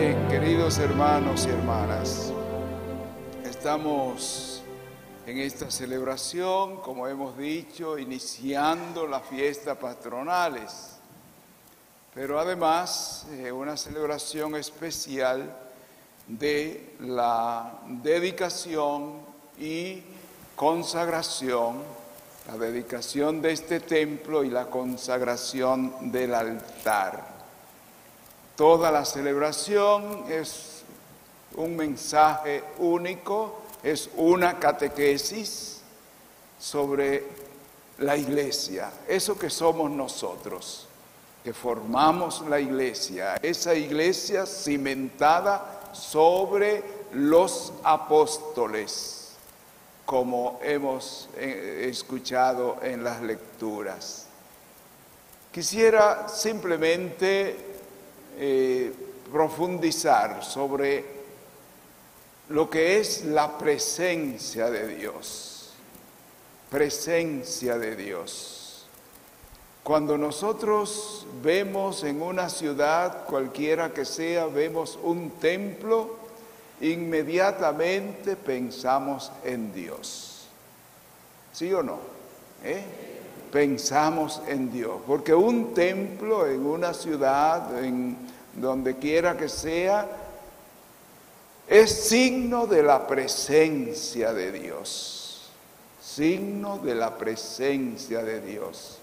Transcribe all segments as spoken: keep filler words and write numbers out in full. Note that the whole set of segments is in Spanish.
Bien, queridos hermanos y hermanas, estamos en esta celebración, como hemos dicho, iniciando las fiestas patronales, pero además eh, una celebración especial de la dedicación y consagración, la dedicación de este templo y la consagración del altar. Toda la celebración es un mensaje único, es una catequesis sobre la iglesia, eso que somos nosotros, que formamos la iglesia, esa iglesia cimentada sobre los apóstoles, como hemos escuchado en las lecturas. Quisiera simplemente Eh, profundizar sobre lo que es la presencia de Dios, presencia de Dios. Cuando nosotros vemos en una ciudad, cualquiera que sea, vemos un templo, inmediatamente pensamos en Dios. ¿Sí o no? ¿Eh? Pensamos en Dios, porque un templo en una ciudad, en donde quiera que sea, es signo de la presencia de Dios, signo de la presencia de Dios.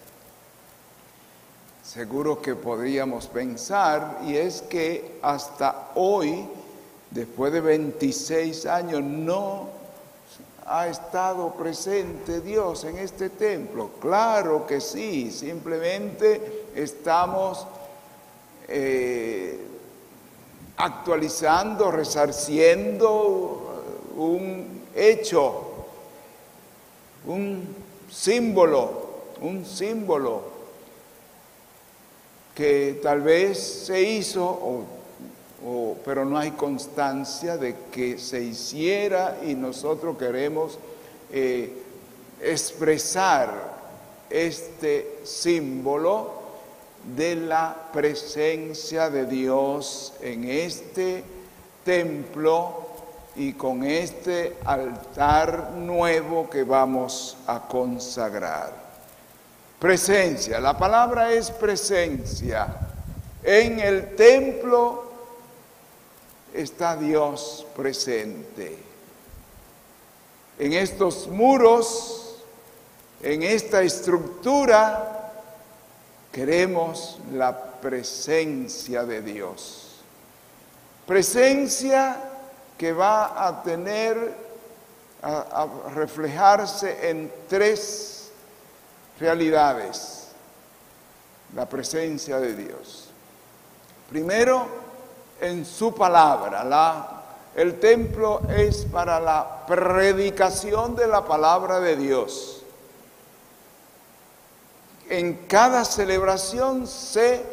Seguro que podríamos pensar, y es que hasta hoy, después de veintiséis años, no ¿ha estado presente Dios en este templo? Claro que sí, simplemente estamos eh, actualizando, resarciendo un hecho, un símbolo, un símbolo que tal vez se hizo, o Oh, pero no hay constancia de que se hiciera, y nosotros queremos eh, expresar este símbolo de la presencia de Dios en este templo y con este altar nuevo que vamos a consagrar. Presencia, la palabra es presencia. En el templo está Dios presente. En estos muros, en esta estructura, queremos la presencia de Dios. Presencia que va a tener, a, a reflejarse en tres realidades. La presencia de Dios. Primero, en su palabra. La, el templo es para la predicación de la palabra de Dios. En cada celebración se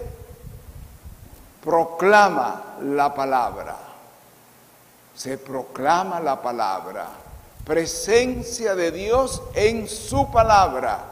proclama la palabra. Se proclama la palabra. Presencia de Dios en su palabra.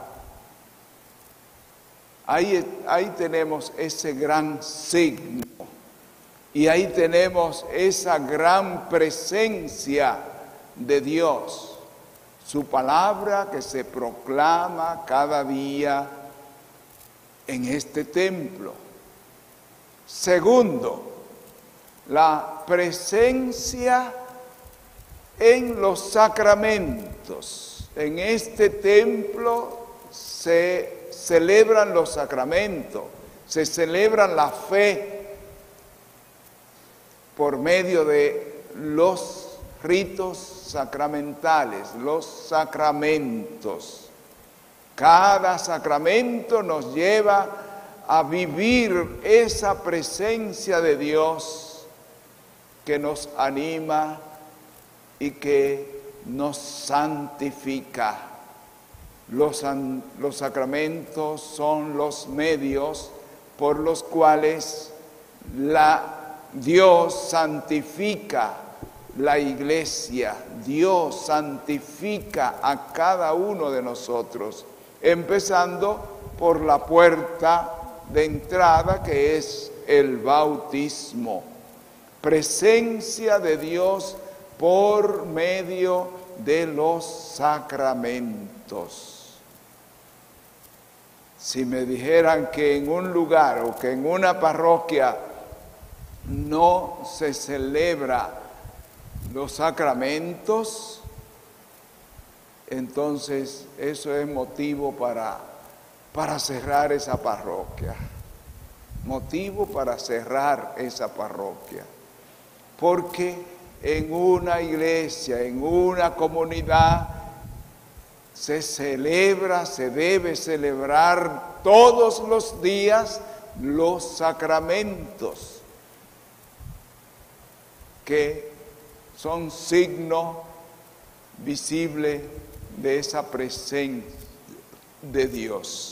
Ahí, ahí tenemos ese gran signo. Y ahí tenemos esa gran presencia de Dios, su palabra que se proclama cada día en este templo. Segundo, la presencia en los sacramentos. En este templo se celebran los sacramentos, se celebra la fe por medio de los ritos sacramentales, los sacramentos. Cada sacramento nos lleva a vivir esa presencia de Dios que nos anima y que nos santifica. Los, los sacramentos son los medios por los cuales la Dios santifica la iglesia, Dios santifica a cada uno de nosotros, empezando por la puerta de entrada que es el bautismo. presencia de Dios por medio de los sacramentos. Si me dijeran que en un lugar o que en una parroquia no se celebra los sacramentos, entonces eso es motivo para, para cerrar esa parroquia. Motivo para cerrar esa parroquia. Porque en una iglesia, en una comunidad, se celebra, se debe celebrar todos los días los sacramentos, que son signo visible de esa presencia de Dios.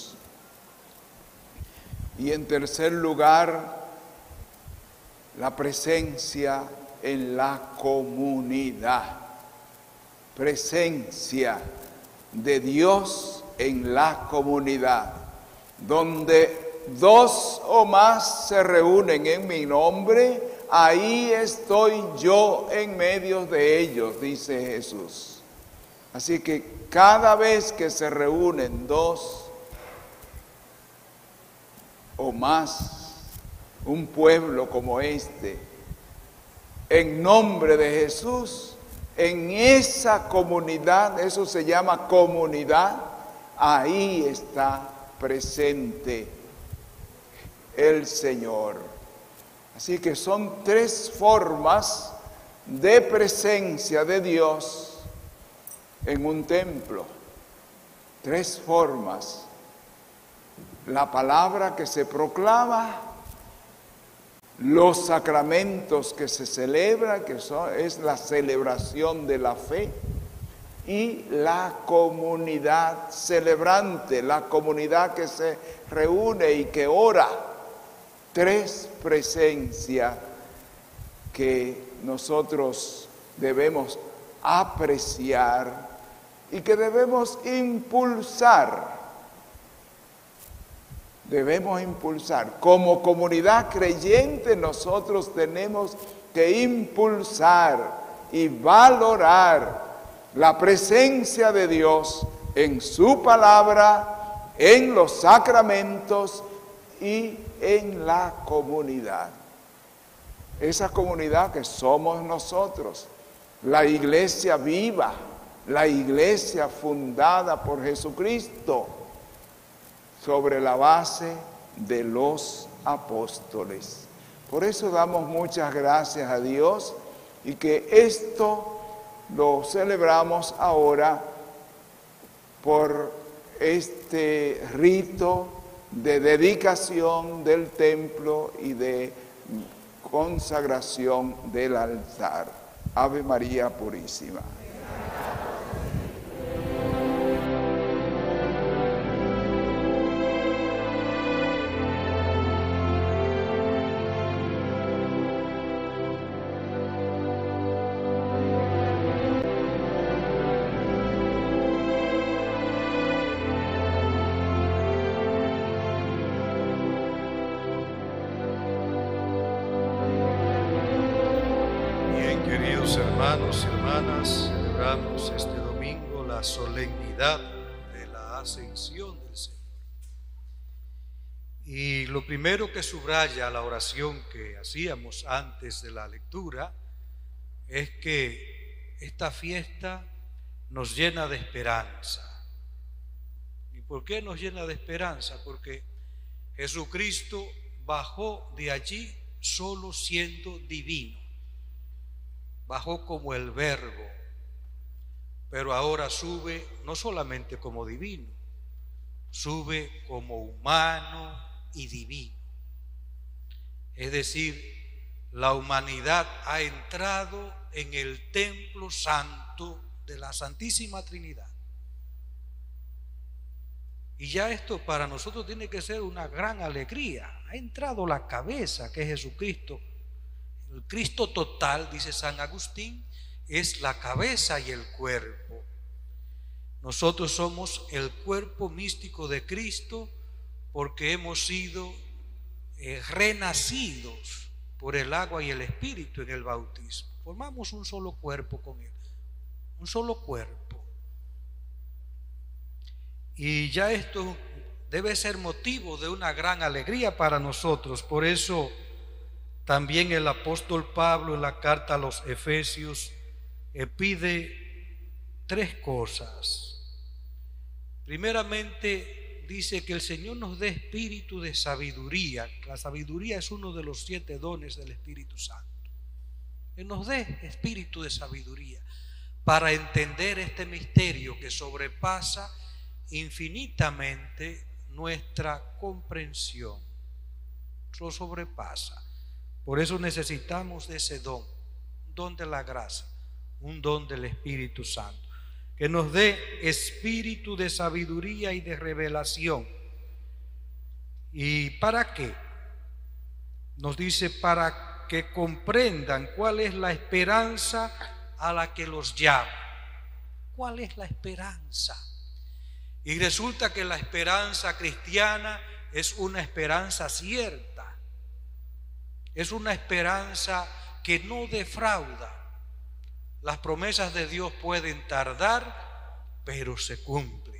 Y en tercer lugar, la presencia en la comunidad. Presencia de Dios en la comunidad, donde dos o más se reúnen en mi nombre, ahí estoy yo en medio de ellos, dice Jesús. Así que cada vez que se reúnen dos o más, un pueblo como este, en nombre de Jesús, en esa comunidad, eso se llama comunidad, ahí está presente el Señor. Así que son tres formas de presencia de Dios en un templo. Tres formas. La palabra que se proclama, los sacramentos que se celebran, que son, es la celebración de la fe, y la comunidad celebrante, la comunidad que se reúne y que ora. Tres presencias que nosotros debemos apreciar y que debemos impulsar. Debemos impulsar. Como comunidad creyente nosotros tenemos que impulsar y valorar la presencia de Dios en su palabra, en los sacramentos y en la comunidad. Esa comunidad que somos nosotros, la iglesia viva, la iglesia fundada por Jesucristo, sobre la base de los apóstoles. Por eso damos muchas gracias a Dios y que esto lo celebramos ahora por este rito de dedicación del templo y de consagración del altar. Ave María Purísima. Queridos hermanos y hermanas, celebramos este domingo la solemnidad de la ascensión del Señor. Y lo primero que subraya la oración que hacíamos antes de la lectura es que esta fiesta nos llena de esperanza. ¿Y por qué nos llena de esperanza? Porque Jesucristo bajó de allí solo siendo divino. Bajó como el Verbo, pero ahora sube no solamente como divino, sube como humano y divino. Es decir, la humanidad ha entrado en el templo santo de la Santísima Trinidad. Y ya esto para nosotros tiene que ser una gran alegría. Ha entrado la cabeza, que es Jesucristo. El Cristo total, dice San Agustín, es la cabeza y el cuerpo. Nosotros somos el cuerpo místico de Cristo porque hemos sido eh, renacidos por el agua y el Espíritu en el bautismo. Formamos un solo cuerpo con Él, un solo cuerpo. Y ya esto debe ser motivo de una gran alegría para nosotros. Por eso también el apóstol Pablo en la carta a los Efesios eh, pide tres cosas. Primeramente, dice que el Señor nos dé espíritu de sabiduría. La sabiduría es uno de los siete dones del Espíritu Santo. Que nos dé espíritu de sabiduría para entender este misterio que sobrepasa infinitamente nuestra comprensión. Lo sobrepasa. Por eso necesitamos de ese don, un don de la gracia, un don del Espíritu Santo. Que nos dé espíritu de sabiduría y de revelación. ¿Y para qué? Nos dice para que comprendan cuál es la esperanza a la que los llama. ¿Cuál es la esperanza? Y resulta que la esperanza cristiana es una esperanza cierta. Es una esperanza que no defrauda. Las promesas de Dios pueden tardar, pero se cumplen.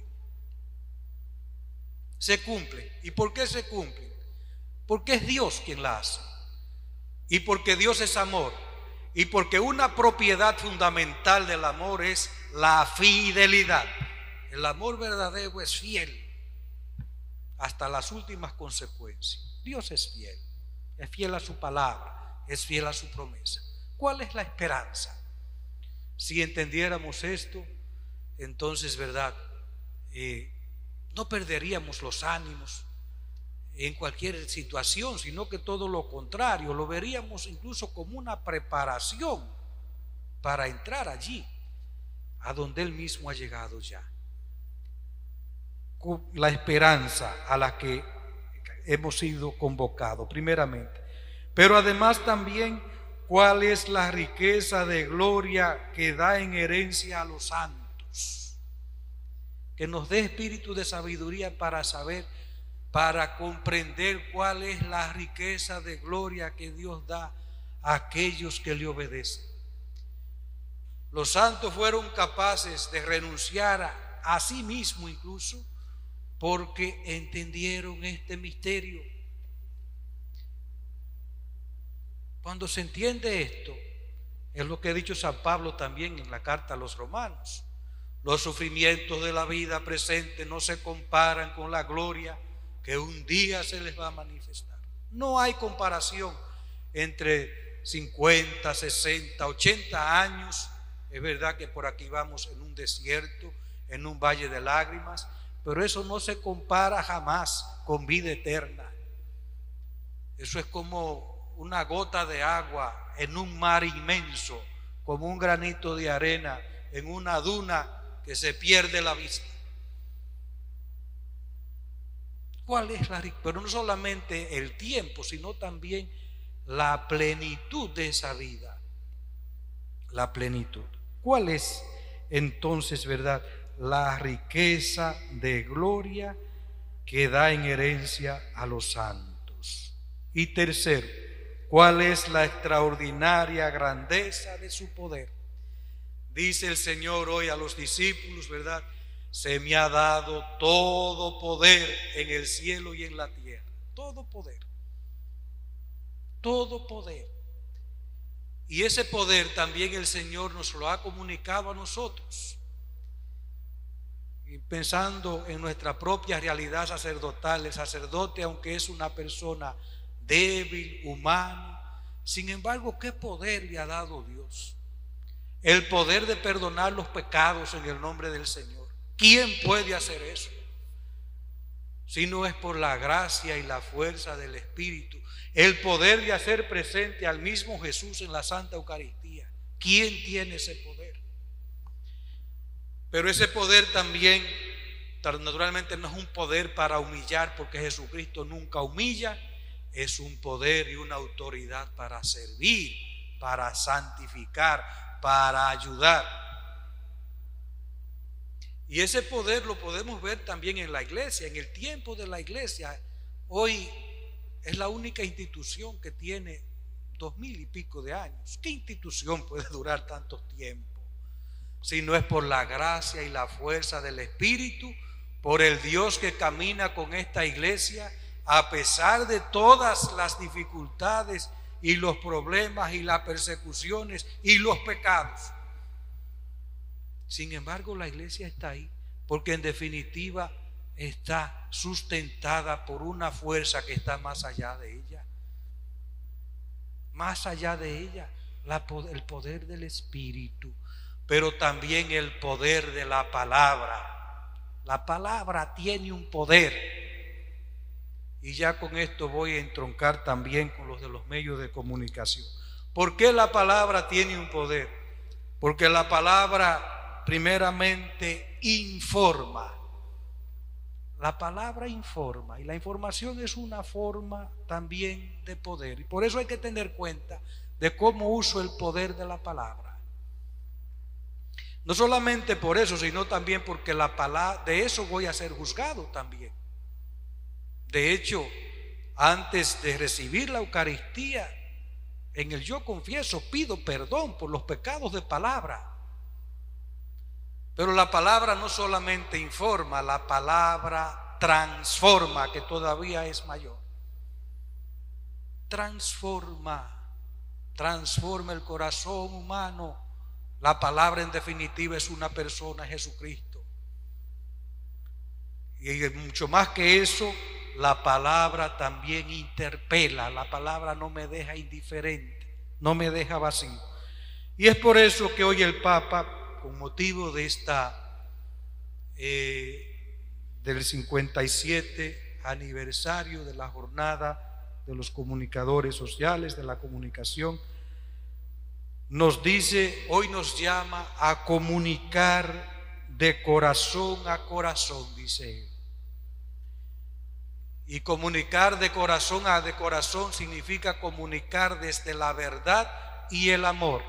Se cumplen. ¿Y por qué se cumplen? Porque es Dios quien la hace. Y porque Dios es amor. Y porque una propiedad fundamental del amor es la fidelidad. El amor verdadero es fiel hasta las últimas consecuencias. Dios es fiel. Es fiel a su palabra. Es fiel a su promesa. ¿Cuál es la esperanza? Si entendiéramos esto, entonces, ¿verdad? Eh, no perderíamos los ánimos en cualquier situación, sino que todo lo contrario, lo veríamos incluso como una preparación para entrar allí, a donde Él mismo ha llegado ya. La esperanza a la que hemos sido convocados, primeramente. Pero además también, ¿cuál es la riqueza de gloria que da en herencia a los santos? Que nos dé espíritu de sabiduría para saber, para comprender cuál es la riqueza de gloria que Dios da a aquellos que le obedecen. Los santos fueron capaces de renunciar a, a sí mismos incluso, porque entendieron este misterio. Cuando se entiende esto, es lo que ha dicho San Pablo también en la carta a los romanos. Los sufrimientos de la vida presente no se comparan con la gloria que un día se les va a manifestar. No hay comparación entre cincuenta, sesenta, ochenta años. Es verdad que por aquí vamos en un desierto, en un valle de lágrimas, pero eso no se compara jamás con vida eterna. Eso es como una gota de agua en un mar inmenso, como un granito de arena en una duna que se pierde la vista. ¿Cuál es la riqueza? Pero no solamente el tiempo, sino también la plenitud de esa vida. La plenitud. ¿Cuál es entonces, verdad, la riqueza de gloria que da en herencia a los santos? Y tercero, ¿cuál es la extraordinaria grandeza de su poder? Dice el Señor hoy a los discípulos, ¿verdad? Se me ha dado todo poder en el cielo y en la tierra. Todo poder. Todo poder. Y ese poder también el Señor nos lo ha comunicado a nosotros. Y pensando en nuestra propia realidad sacerdotal, el sacerdote, aunque es una persona débil, humano, sin embargo, ¿qué poder le ha dado Dios? El poder de perdonar los pecados en el nombre del Señor. ¿Quién puede hacer eso? Si no es por la gracia y la fuerza del Espíritu, el poder de hacer presente al mismo Jesús en la Santa Eucaristía. ¿Quién tiene ese poder? Pero ese poder también, naturalmente, no es un poder para humillar, porque Jesucristo nunca humilla. Es un poder y una autoridad para servir, para santificar, para ayudar. Y ese poder lo podemos ver también en la iglesia, en el tiempo de la iglesia. Hoy es la única institución que tiene dos mil y pico de años. ¿Qué institución puede durar tanto tiempo? Si no es por la gracia y la fuerza del Espíritu, por el Dios que camina con esta iglesia, a pesar de todas las dificultades y los problemas y las persecuciones y los pecados. Sin embargo, la iglesia está ahí, porque en definitiva está sustentada por una fuerza que está más allá de ella. Más allá de ella, la, el poder del Espíritu, pero también el poder de la palabra. La palabra tiene un poder. Y ya con esto voy a entroncar también con los de los medios de comunicación. ¿Por qué la palabra tiene un poder? Porque la palabra primeramente informa. La palabra informa, y la información es una forma también de poder. Y por eso hay que tener cuenta de cómo uso el poder de la palabra. No solamente por eso, sino también porque la palabra, de eso voy a ser juzgado también. De hecho, antes de recibir la Eucaristía, en el yo confieso, pido perdón por los pecados de palabra. Pero la palabra no solamente informa, la palabra transforma, que todavía es mayor. Transforma, transforma el corazón humano. La palabra en definitiva es una persona, Jesucristo. Y mucho más que eso, la palabra también interpela. La palabra no me deja indiferente, no me deja vacío. Y es por eso que hoy el Papa, con motivo de esta eh, del cincuenta y siete aniversario de la jornada de los comunicadores sociales, de la comunicación, nos dice, hoy nos llama a comunicar de corazón a corazón, dice él. Y comunicar de corazón a de corazón significa comunicar desde la verdad y el amor.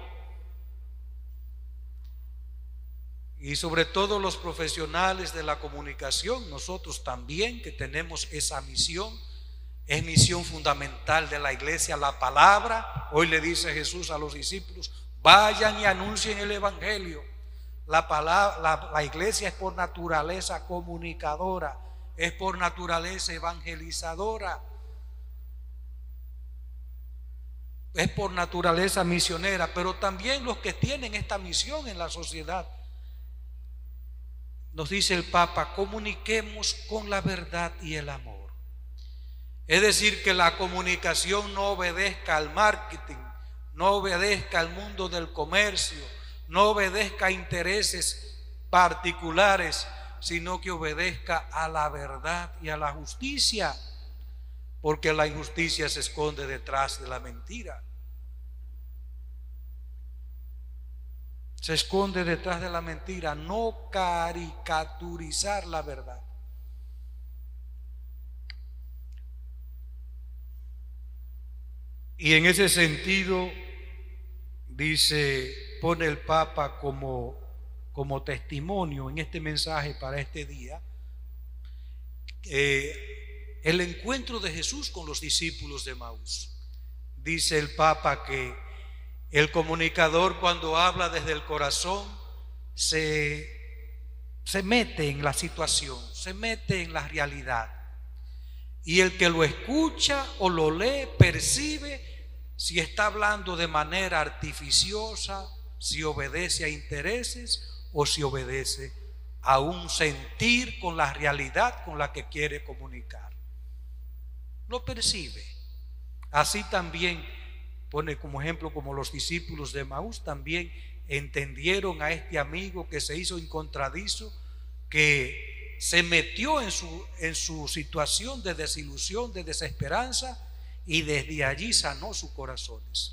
Y sobre todo los profesionales de la comunicación, nosotros también que tenemos esa misión, es misión fundamental de la iglesia, la palabra. Hoy le dice Jesús a los discípulos, vayan y anuncien el evangelio. La, palabra, la, la iglesia es por naturaleza comunicadora, es por naturaleza evangelizadora, es por naturaleza misionera, pero también los que tienen esta misión en la sociedad. Nos dice el Papa, comuniquemos con la verdad y el amor. Es decir, que la comunicación no obedezca al marketing, no obedezca al mundo del comercio, no obedezca a intereses particulares, sino que obedezca a la verdad y a la justicia, porque la injusticia se esconde detrás de la mentira. Se esconde detrás de la mentira, no caricaturizar la verdad. Y en ese sentido, dice, pone el Papa como, como testimonio en este mensaje para este día, eh, el encuentro de Jesús con los discípulos de Emaús. Dice el Papa que el comunicador, cuando habla desde el corazón, se, se mete en la situación, se mete en la realidad. Y el que lo escucha o lo lee percibe si está hablando de manera artificiosa, si obedece a intereses o si obedece a un sentir con la realidad con la que quiere comunicar. Lo percibe. Así también pone como ejemplo como los discípulos de Emaús también entendieron a este amigo que se hizo encontradizo, que se metió en su, en su situación de desilusión, de desesperanza, y desde allí sanó sus corazones.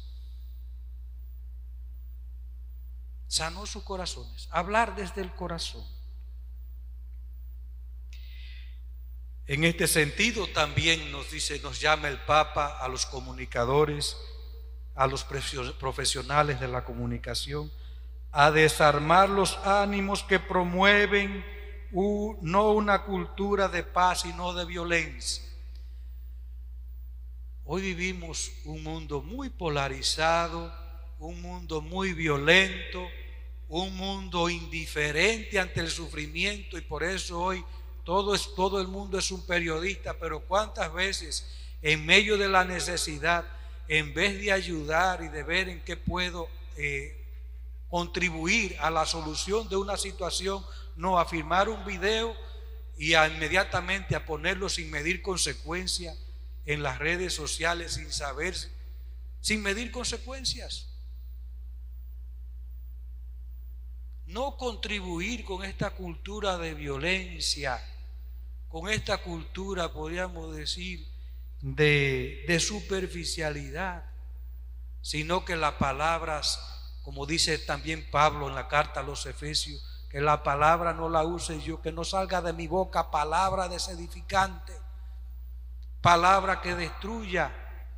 Sanó sus corazones. Hablar desde el corazón. En este sentido también nos dice, nos llama el Papa a los comunicadores, a los profesionales de la comunicación, a desarmar los ánimos que promueven un, no una cultura de paz, sino de violencia. Hoy vivimos un mundo muy polarizado, un mundo muy violento, un mundo indiferente ante el sufrimiento, y por eso hoy todo, es, todo el mundo es un periodista. Pero cuántas veces en medio de la necesidad, en vez de ayudar y de ver en qué puedo eh, contribuir a la solución de una situación, no, a filmar un video y a inmediatamente a ponerlo sin medir consecuencias en las redes sociales, sin saber, sin medir consecuencias. No contribuir con esta cultura de violencia, con esta cultura, podríamos decir, de, de superficialidad, sino que las palabras, como dice también Pablo en la carta a los Efesios, que la palabra no la use yo, que no salga de mi boca palabra desedificante, palabra que destruya,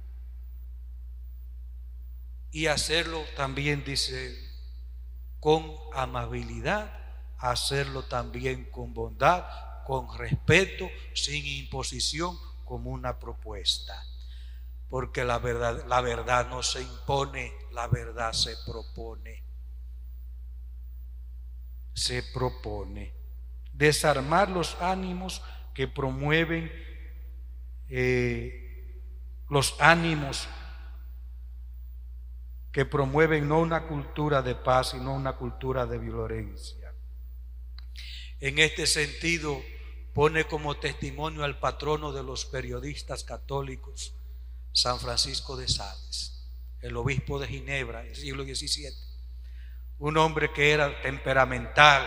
y hacerlo también, dice, con amabilidad, hacerlo también con bondad, con respeto, sin imposición, como una propuesta. Porque la verdad, la verdad no se impone, la verdad se propone. Se propone desarmar los ánimos que promueven eh, los ánimos que promueven no una cultura de paz, sino una cultura de violencia. En este sentido, pone como testimonio al patrono de los periodistas católicos, San Francisco de Sales, el obispo de Ginebra del siglo diecisiete, un hombre que era temperamental,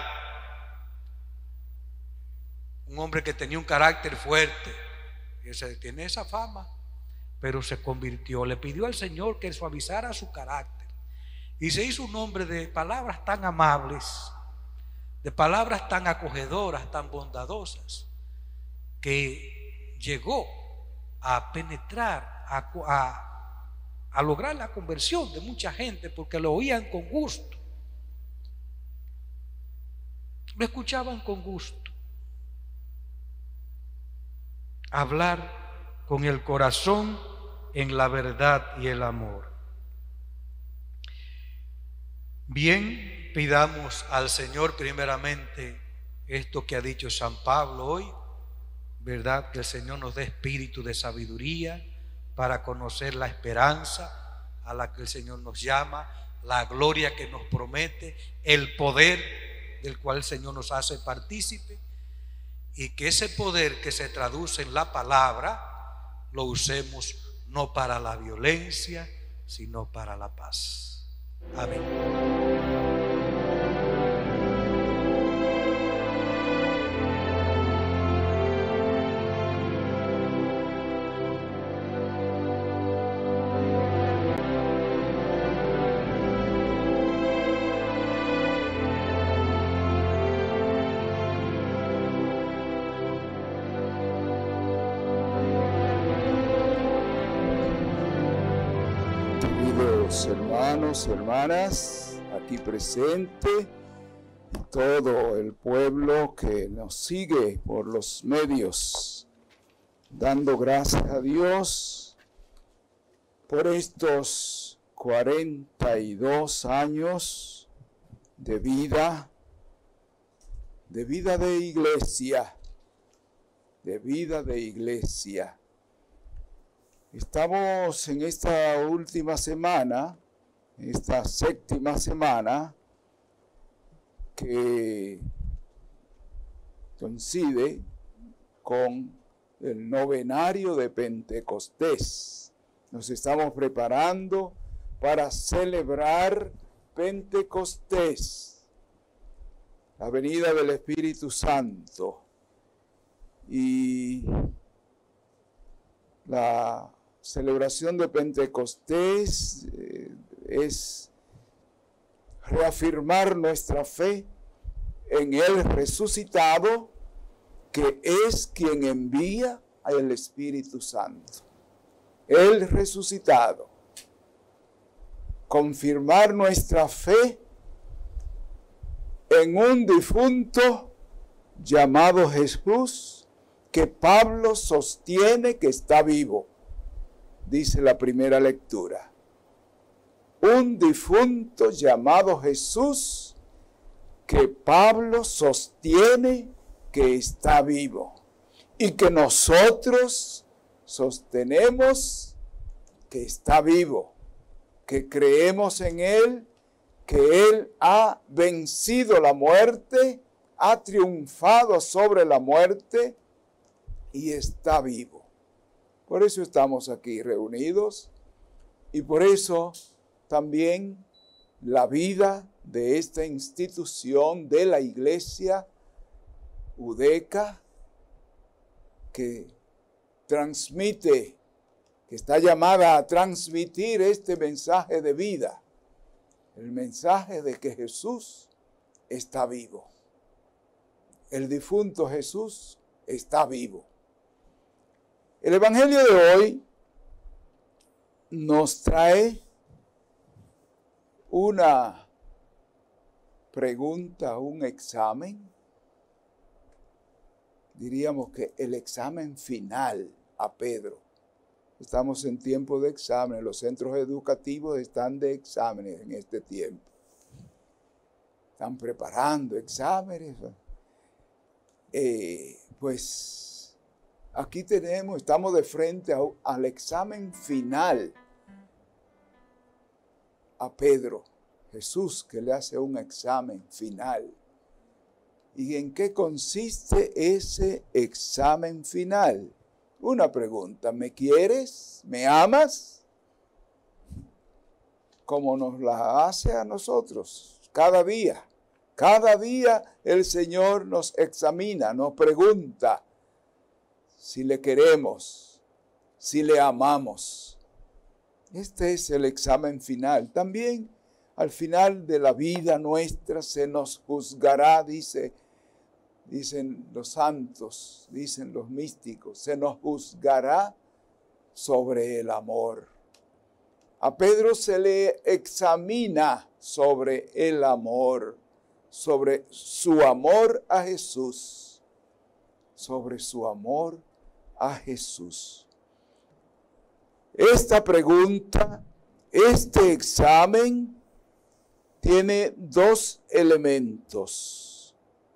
un hombre que tenía un carácter fuerte, y se tiene esa fama, pero se convirtió, le pidió al Señor que suavizara su carácter y se hizo un hombre de palabras tan amables, de palabras tan acogedoras, tan bondadosas, que llegó a penetrar, a, a, a lograr la conversión de mucha gente, porque lo oían con gusto, lo escuchaban con gusto. Hablar con el corazón en la verdad y el amor. Bien, pidamos al Señor primeramente esto que ha dicho San Pablo hoy, ¿verdad? Que el Señor nos dé espíritu de sabiduría para conocer la esperanza a la que el Señor nos llama, la gloria que nos promete, el poder del cual el Señor nos hace partícipe, y que ese poder que se traduce en la palabra lo usemos no para la violencia, sino para la paz. Amén. Hermanos y hermanas aquí presente y todo el pueblo que nos sigue por los medios, dando gracias a Dios por estos cuarenta y dos años de vida, de vida de iglesia, de vida de iglesia. Estamos en esta última semana, esta séptima semana, que coincide con el novenario de Pentecostés. Nos estamos preparando para celebrar Pentecostés, la venida del Espíritu Santo. Y la celebración de Pentecostés eh, es reafirmar nuestra fe en el resucitado, que es quien envía al Espíritu Santo. El resucitado. Confirmar nuestra fe en un difunto llamado Jesús, que Pablo sostiene que está vivo. dice la primera lectura. Un difunto llamado Jesús que Pablo sostiene que está vivo y que nosotros sostenemos que está vivo, que creemos en Él, que Él ha vencido la muerte, ha triunfado sobre la muerte y está vivo. Por eso estamos aquí reunidos y por eso también la vida de esta institución de la Iglesia Udeca, que transmite, que está llamada a transmitir este mensaje de vida, el mensaje de que Jesús está vivo. El difunto Jesús está vivo. El Evangelio de hoy nos trae una pregunta, un examen. Diríamos que el examen final a Pedro. Estamos en tiempo de exámenes, los centros educativos están de exámenes en este tiempo. Están preparando exámenes. Eh, pues aquí tenemos, estamos de frente a, al examen final a Pedro. Jesús que le hace un examen final. ¿Y en qué consiste ese examen final? Una pregunta, ¿me quieres? ¿Me amas? Como nos la hace a nosotros cada día. Cada día el Señor nos examina, nos pregunta si le queremos, si le amamos. Este es el examen final. También al final de la vida nuestra se nos juzgará, dice, dicen los santos, dicen los místicos, se nos juzgará sobre el amor. A Pedro se le examina sobre el amor, sobre su amor a Jesús, sobre su amor a Jesús. Esta pregunta, este examen, tiene dos elementos.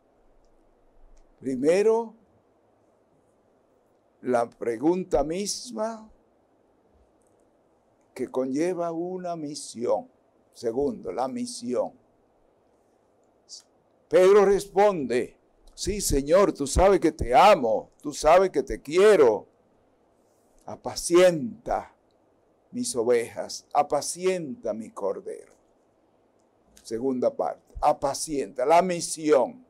Primero, la pregunta misma que conlleva una misión. Segundo, la misión. Pedro responde, sí, Señor, tú sabes que te amo, tú sabes que te quiero. Apacienta mis ovejas, apacienta mi cordero. Segunda parte, apacienta, la misión.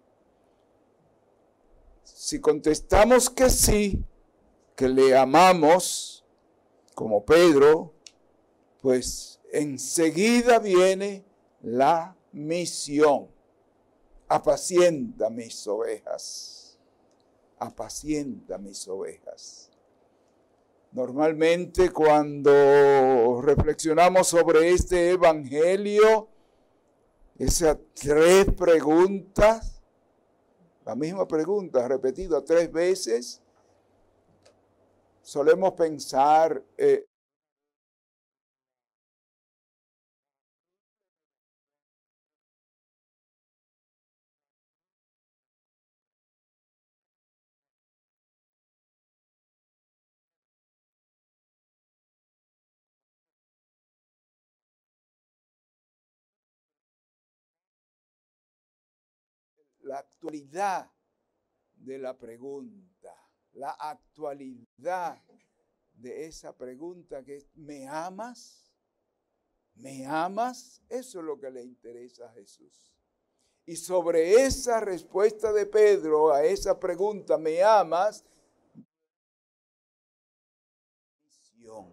Si contestamos que sí, que le amamos, como Pedro, pues enseguida viene la misión. Apacienta mis ovejas, apacienta mis ovejas. Normalmente cuando reflexionamos sobre este evangelio, esas tres preguntas, la misma pregunta repetida tres veces, solemos pensar, eh, la actualidad de la pregunta, la actualidad de esa pregunta que es, ¿me amas? ¿Me amas? Eso es lo que le interesa a Jesús. Y sobre esa respuesta de Pedro a esa pregunta, ¿me amas? Misión.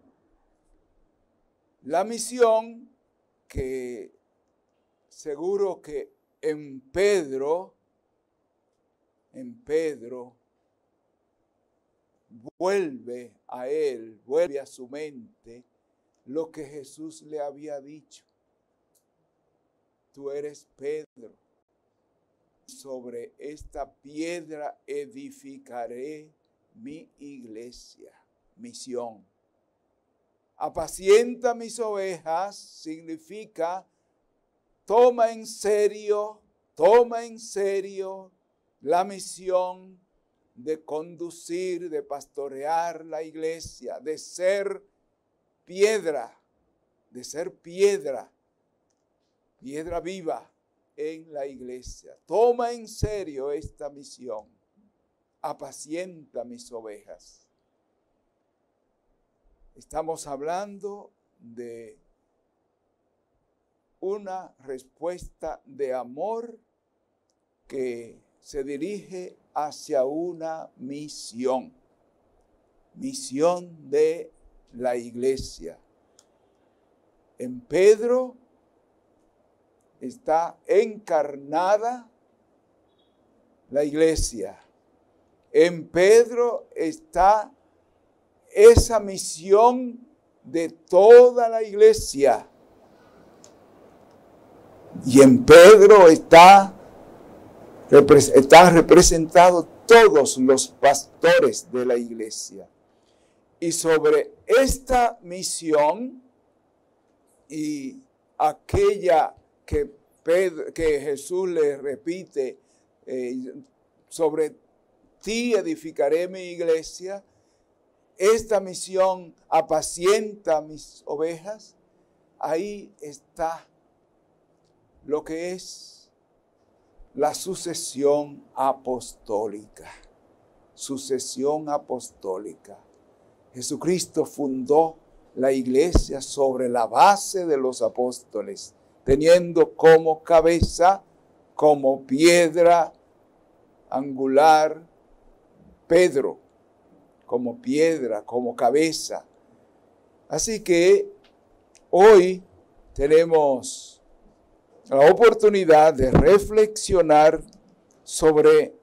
La misión que seguro que en Pedro, en Pedro, vuelve a él, vuelve a su mente lo que Jesús le había dicho. Tú eres Pedro, sobre esta piedra edificaré mi iglesia, misión. Apacienta mis ovejas significa toma en serio, toma en serio la misión de conducir, de pastorear la iglesia, de ser piedra, de ser piedra, piedra viva en la iglesia. Toma en serio esta misión. Apacienta mis ovejas. Estamos hablando de una respuesta de amor que se dirige hacia una misión. Misión de la iglesia. En Pedro está encarnada la iglesia. En Pedro está esa misión de toda la iglesia. Y en Pedro está, están representados todos los pastores de la iglesia. Y sobre esta misión y aquella que, Pedro, que Jesús le repite, eh, sobre ti edificaré mi iglesia, esta misión apacienta mis ovejas, ahí está lo que es la sucesión apostólica. Sucesión apostólica. Jesucristo fundó la iglesia sobre la base de los apóstoles, teniendo como cabeza, como piedra angular, Pedro, como piedra, como cabeza. Así que hoy tenemos la oportunidad de reflexionar sobre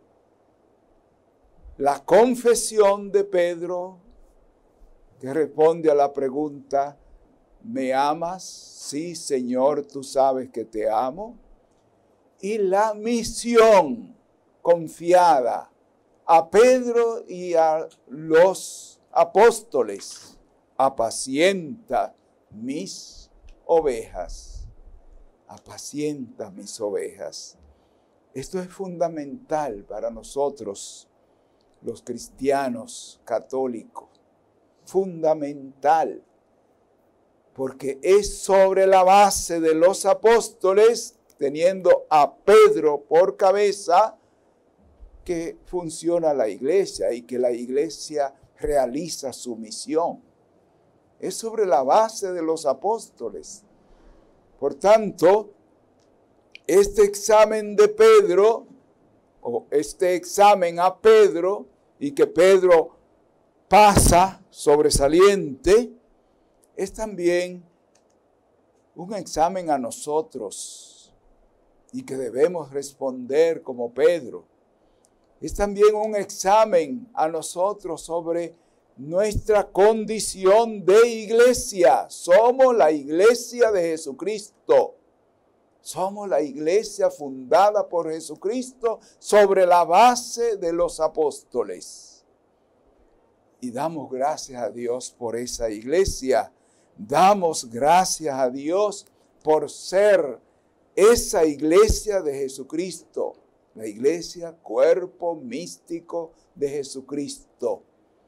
la confesión de Pedro, que responde a la pregunta, ¿me amas? Sí, Señor, tú sabes que te amo. Y la misión confiada a Pedro y a los apóstoles, apacienta mis ovejas, apacienta mis ovejas. Esto es fundamental para nosotros, los cristianos católicos, fundamental, porque es sobre la base de los apóstoles, teniendo a Pedro por cabeza, que funciona la iglesia y que la iglesia realiza su misión. Es sobre la base de los apóstoles. Por tanto, este examen de Pedro, o este examen a Pedro, y que Pedro pasa sobresaliente, es también un examen a nosotros y que debemos responder como Pedro. Es también un examen a nosotros sobre nuestra condición de iglesia. Somos la iglesia de Jesucristo. Somos la iglesia fundada por Jesucristo sobre la base de los apóstoles. Y damos gracias a Dios por esa iglesia. Damos gracias a Dios por ser esa iglesia de Jesucristo. La iglesia, cuerpo místico de Jesucristo.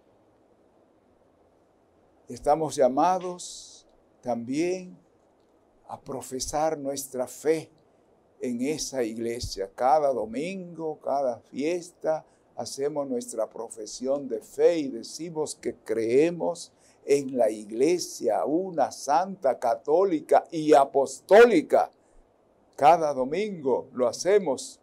Estamos llamados también a profesar nuestra fe en esa iglesia. Cada domingo, cada fiesta, hacemos nuestra profesión de fe y decimos que creemos en la iglesia, una santa, católica y apostólica. Cada domingo lo hacemos.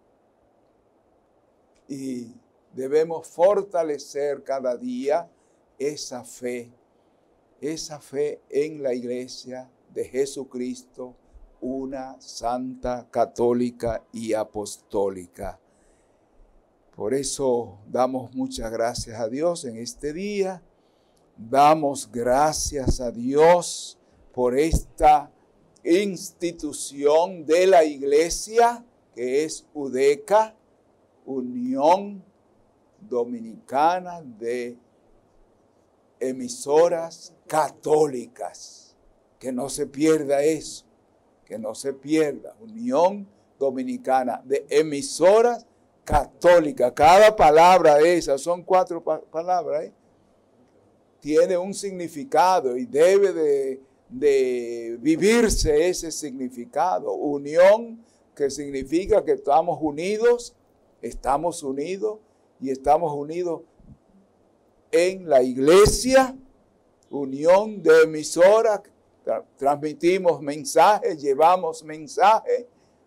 Y debemos fortalecer cada día esa fe, esa fe en la iglesia de Jesucristo, una santa, católica y apostólica. Por eso damos muchas gracias a Dios en este día. Damos gracias a Dios por esta institución de la iglesia que es UDECA, Unión Dominicana de Emisoras católicas. Que no se pierda eso, que no se pierda. Unión Dominicana de Emisoras Católicas. Cada palabra de esas, son cuatro pa- palabras, ¿eh? Tiene un significado y debe de, de vivirse ese significado. Unión, que significa que estamos unidos, estamos unidos y estamos unidos en la iglesia. Unión de emisoras, tra- transmitimos mensajes, llevamos mensajes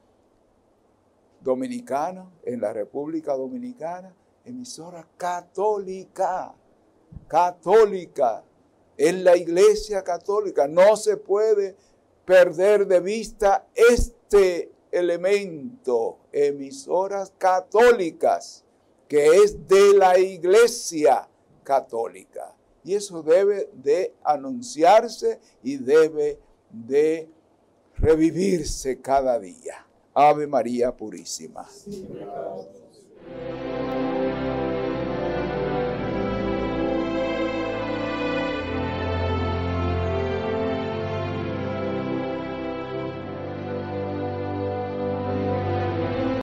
dominicanos en la República Dominicana, emisora católica. Católica, en la iglesia católica. No se puede perder de vista este elemento, emisoras católicas, que es de la iglesia católica. Y eso debe de anunciarse y debe de revivirse cada día. Ave María Purísima. Sí,